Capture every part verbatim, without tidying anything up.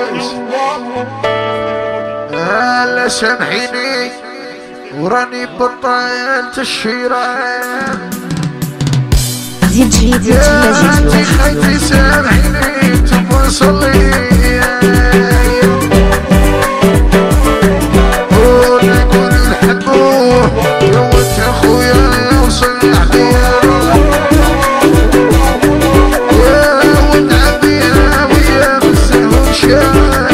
هلا سامحيني وراني بطلت الشيران. دي جي دي جي انتي خيتي سامحيني تبغى نصلي ونقول نحبوه يا ولد اخويا وصل عليا يا ولد عبيها ويا مسه وشاي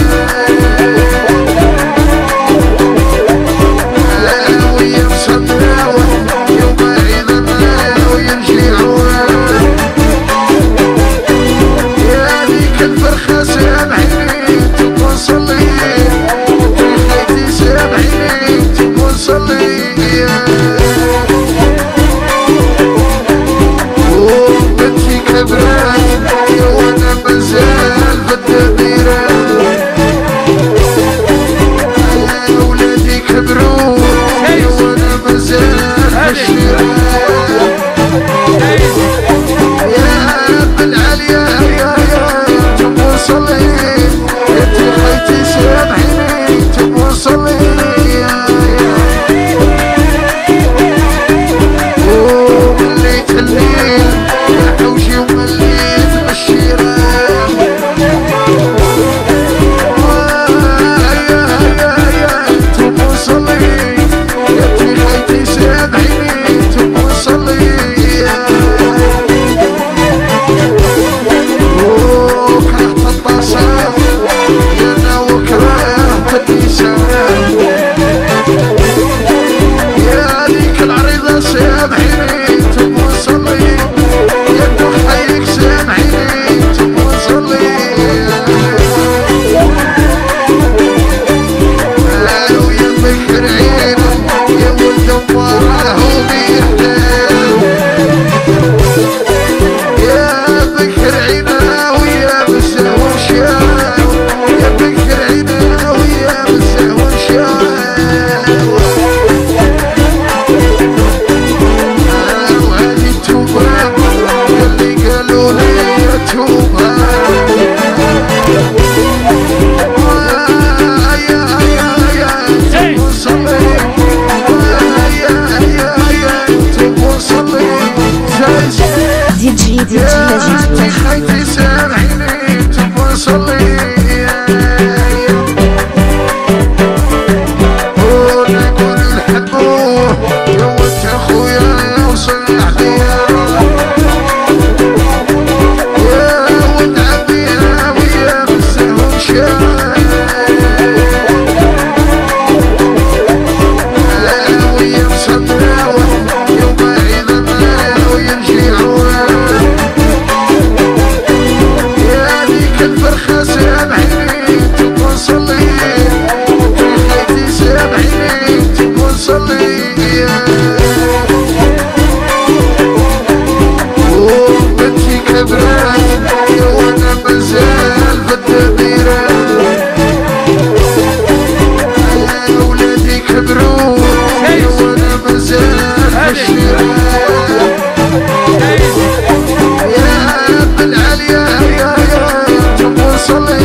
ويا مصدراوة يوم عيدنا ويمشي عوان يا ذيك الفرخة سامحيني تبغى نصلي خيتي سامحيني تبغى نصلي وبنتي كبرت يا وانا مازال بالدبيرة ولادي كبروا يا وانا مازال بالشيرة يا بالعالية يا يا تبغى نصلي انتي خيتي سامحيني تبغى نصلي ومليت الليل يا حوشي ومليت بالشيرة يا يا يا تبغى نصلي انتي خيتي سامحيني تبغى نصلي وكرهت الطاسة انا وكرهت النساء يا ذيك العريضة سامحيني تبغى نصلي يا دخيك سامحيني تبغى نصلي ويا بكر عينه يا ولد مباراه وبيحلال يا بكر عينه ويا مسه وشاو يا بكر عينه ويا مسه وشاو وهذه التوبة يلي قالوا لي يا توبة يا يا يا تبغى نصلي يا يا يا تبغى نصلي دي جي دي جي انتي خيتي سامحيني تبغى نصلي ونقول نحبوه يا ولد اخويا وصل عليا يا ولد عبيها ويا مسه وشاي ويا مصدراوة يوم عيدنا ويمشي عوان يا ذيك الفرخة سامحيني تبغى نصلي خيتي سامحيني تبغى نصلي وبنتي كبرت يا وانا مازال بالدبيرة ولادي كبروا يا وانا مازال بالشيرة يا بالعالية يا يا تبغى نصلي